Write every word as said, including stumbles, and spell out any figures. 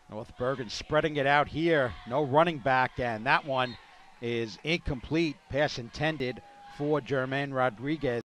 North Bergen spreading it out here. No running back, and that one is incomplete. Pass intended for Jermaine Rodriguez.